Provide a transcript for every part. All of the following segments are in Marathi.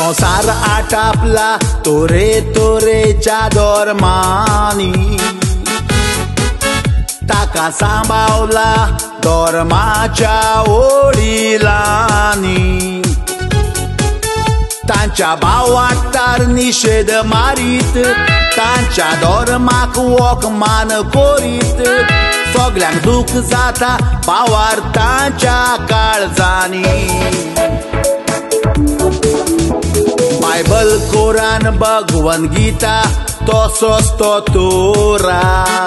संसार आटापला तोरेच्या दोरमानी, ताका सांबाळला धर्माच्या ओडीलांनी. तांच्या भावांतार निषेध मारीत, तांच्या धर्माक वोखमान कोरीत, सगळ्यांक दुख जाता भावार तांच्या काळजांनी. बायबल, कोरान, भगवद गीता तसोच तो तोरा,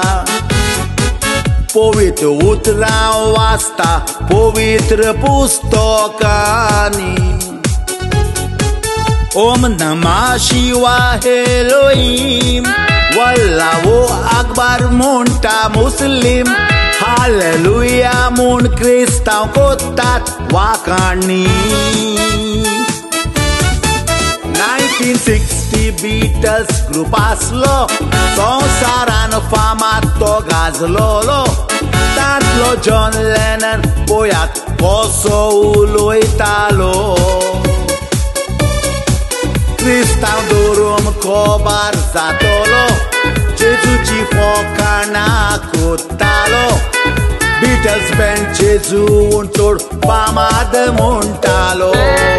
पवित्र उतरां वाचता पवित्र पुस्तकांनी. ओम नमः शिवाय एलोहीम, वल्लावो अकबर म्हणटा मुस्लिम, हालेलुया म्हूण क्रिस्तांव कोत्तात वाखाणणी. 1960 बीटल्स ग्रुप आसलो, संवसारान फामाद तो गाजलोलो. तांतलो जॉन लेनन पळयात कसो उलयतालो. क्रिस्तांव धर्म खोबार जातलो, जेजूची फकाणां कोत्तालो. बीटल्स बँड जेजून चड फामाद म्हणटालो.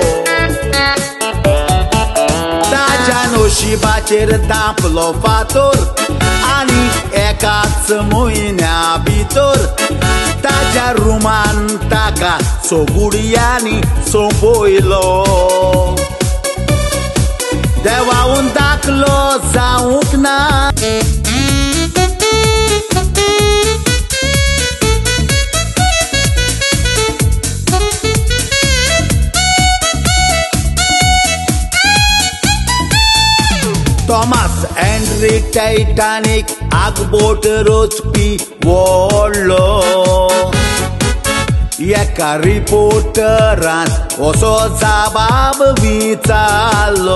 ताच्या नशिबाचेर धांपलो फातर आनी एकाच म्हयन्या भितर ताच्या रुमान ताका सोगुडयांनी सोंपयलो. देवाऊन दाखलो जावंक ना. थॉमस हेनरी टायटानिक आगबोट रचपी व्हडलो. एका रिपोर्टरान असो जबाब विचारलो.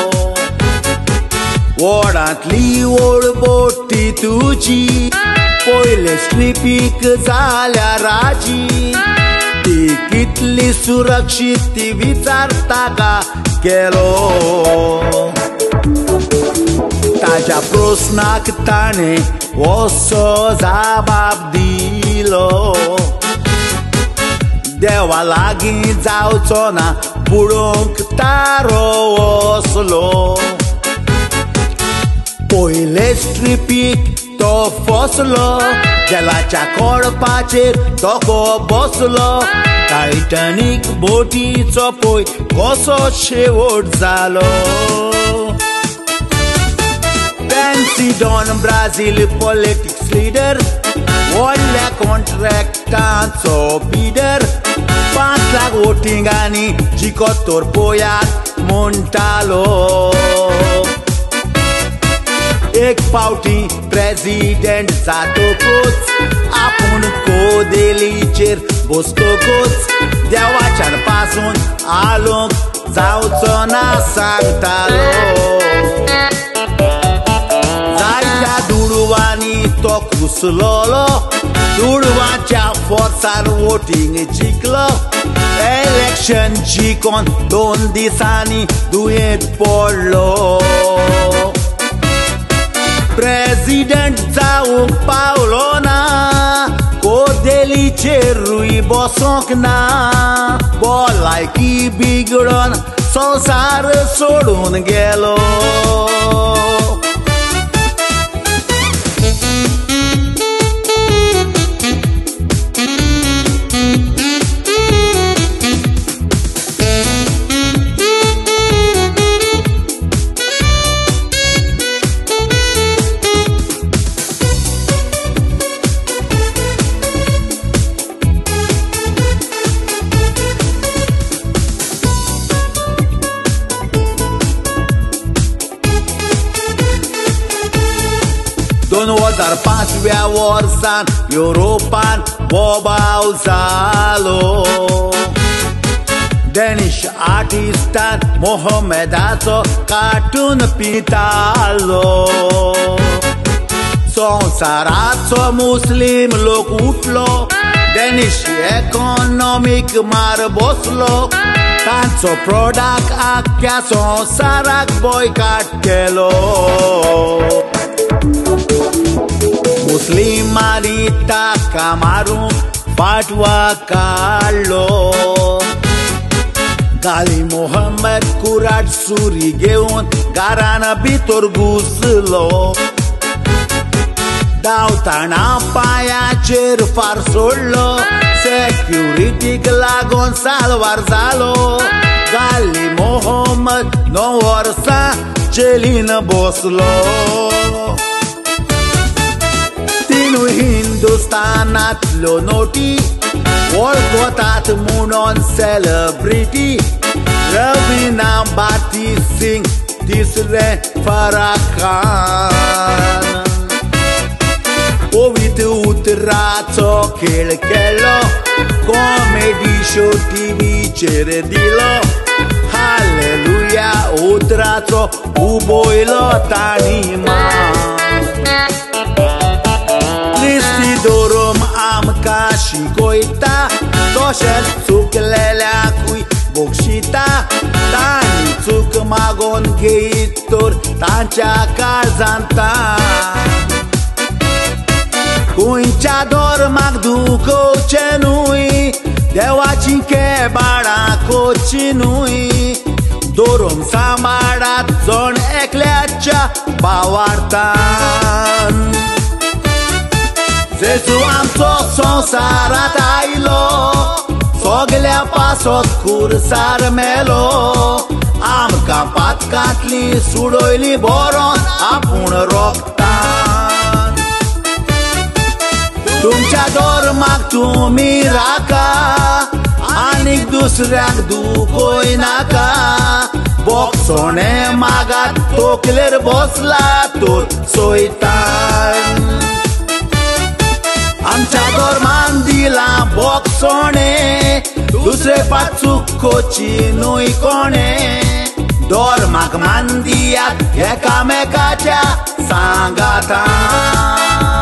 व्हडांतली व्हड बोटी तुजी पयले स्ट्रिपीक जाल्यार राजी. ती कितली सुरक्षीत ती विचारता का केलो. ताच्या प्रस्नाक ताणें असो जबाब दिलो. देवा लागीं जावचो ना बुडोवंक तारो वसलो. पयले स्ट्रिपीक तो फसलो, जलाच्या कोडपाचेर धोको बसलो. टायटानिक बोटीचो पळय कसो शेवट जालो. Fancy don Brazil politics leader, व्हडल्या कॉन्ट्रॅक्टांचो बिडर. 5 लाख वोटिंगांनी जिखत तर पळयात म्हणटालो. एक फावटी प्रेसिडेंट जातकूच आपूण कोदेलीचेर बसतकूच देवाच्यान पासून आलोंक जावचो ना सांगतालो. जायत्या दुडवांनी तो घुसलोलो. दुडवांच्या फोर्सार वोटिंग जिखलो. इलेक्शन जिखोन 2 दिसांनी दुयेंत पडलो. प्रेसिडेंट जावंक पावलो ना, कोदेलीचेरूय बसोंक ना. भलायकी बिगडोन संवसार सोडून गेलो. पांचव्या वर्सान युरोपान बोबाव जालो. डॅनिश आर्टिस्टान मोहम्मदाचो कार्टून पितालो. संवसाराचो मुस्लिम लोक उठलो. डॅनिश इकॉनॉमीक मार बसलो. तांचो प्रोडक्ट आख्या संवसाराक बॉयकॉट केलो. मुस्लिमांनी ताका मारूंक फाटवा काडलो. गाली मोहम्मद कुराट सुरी घेवन घरान भितर घुसलो. धांवताना पांयाचेर फार सोडलो. सेक्युरिटीक लागून साल्वार जालो. गाली मोहम्मद 9 वर्सां जेलीन बसलो. तिनूय हिंदुस्तानांतल्यो नोटी वळखतात म्हणून सेलिब्रिटी. रवीना बाती सिंग तिसरे फराह खान. पवित्र उतराचो खेळ खेळ्ळो. कॉमेडी शो टीव्हीचेर दिलो. हालेलुया उतराचो उबयलो तांणी मान. क्रिस्ती धोरम आमकां शिकयता. तशेंच चुकलेल्याकूय बक्षिता. तांणी चूक मागून घेयत तर तांच्या काळजांत. खंयच्या धर्माक दुखोवचें न्हय. देवाची केबाळां कोची न्हय. धोरम सांबाळात जण एकल्याच्या भावार्थान. जेजू आमचो संवसारांत आयलो. सगल्या पासत खुरसार मेलो. आमकां पातकांतली सुडयली बरोवन आपूण रोखतान. तुमच्या धर्माक तुमी राखा. आनीक दुसऱ्याक दुखोय नाका. बोगसोणें मागात तोकलेर बसला तर सोयतान. आमच्या धर्मान दिला बोगसोणें. दुसरे पाट चुकोची न्हय कोणें. धर्माक मान दियात एकामेकाच्या सांगातान.